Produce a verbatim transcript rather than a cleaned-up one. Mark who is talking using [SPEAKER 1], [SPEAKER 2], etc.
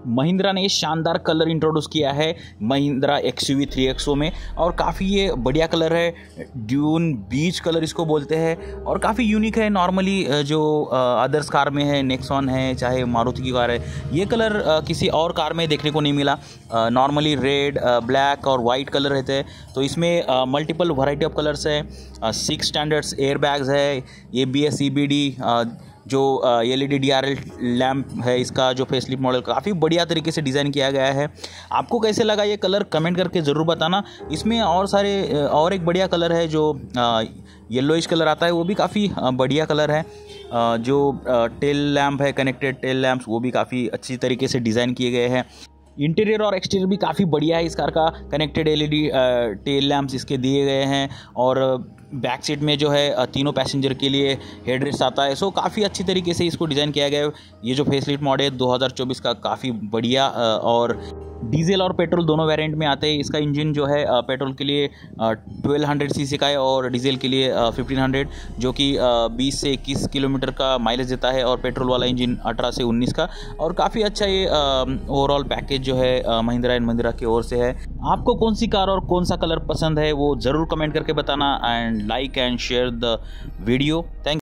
[SPEAKER 1] महिंद्रा ने शानदार colour introduce किया है महिंद्रा एक्सयूवी थ्री एक्सो में, और काफ़ी ये बढ़िया कलर है। ड्यून बीच कलर इसको बोलते हैं और काफ़ी यूनिक है। नॉर्मली जो अदर्स कार में है, नेक्सॉन है, चाहे मारुति की कार है, ये कलर किसी और कार में देखने को नहीं मिला। नॉर्मली रेड, ब्लैक और वाइट कलर रहते हैं, तो इसमें मल्टीपल वैरायटी ऑफ कलर्स है। सिक्स स्टैंडर्ड्स एयर बैग्स है, A B S, C B D, जो L E D D R L lamp है, इसका जो फेसलिफ्ट मॉडल काफ़ी बढ़िया तरीके से डिज़ाइन किया गया है। आपको कैसे लगा ये कलर कमेंट करके ज़रूर बताना। इसमें और सारे और एक बढ़िया कलर है जो येलोइश कलर आता है, वो भी काफ़ी बढ़िया कलर है। जो टेल लैम्प है, कनेक्टेड टेल लैम्प्स, वो भी काफ़ी अच्छी तरीके से डिज़ाइन किए गए हैं। इंटीरियर और एक्सटीरियर भी काफ़ी बढ़िया है इस कार का। Connected L E D tail lamps इसके दिए गए हैं, और बैक सीट में जो है तीनों पैसेंजर के लिए हेडरेस्ट आता है। सो काफ़ी अच्छी तरीके से इसको डिज़ाइन किया गया है। ये जो फेसलिफ्ट मॉडल दो हज़ार चौबीस का काफ़ी बढ़िया, और डीजल और पेट्रोल दोनों वेरिएंट में आते हैं। इसका इंजन जो है पेट्रोल के लिए ट्वेल्व हंड्रेड सीसी का है और डीजल के लिए फिफ्टीन हंड्रेड, जो कि बीस से इक्कीस किलोमीटर का माइलेज देता है, और पेट्रोल वाला इंजन अठारह से उन्नीस का। और काफ़ी अच्छा ये ओवरऑल पैकेज जो है महिंद्रा एंड महिंद्रा की ओर से है। आपको कौन सी कार और कौन सा कलर पसंद है वो ज़रूर कमेंट करके बताना, and like and share the video. Thank